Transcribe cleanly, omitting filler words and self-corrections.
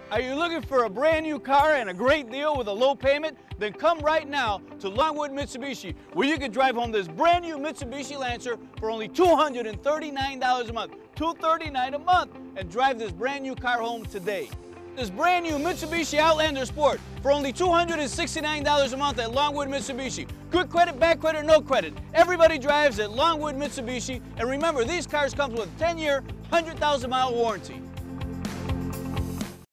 Are you looking for a brand new car and a great deal with a low payment? Then come right now to Longwood Mitsubishi, where you can drive home this brand new Mitsubishi Lancer for only $239 a month. $239 a month, and drive this brand new car home today. This brand new Mitsubishi Outlander Sport for only $269 a month at Longwood Mitsubishi. Good credit, bad credit, no credit. Everybody drives at Longwood Mitsubishi, and remember, these cars come with a 10-year, 100,000-mile warranty.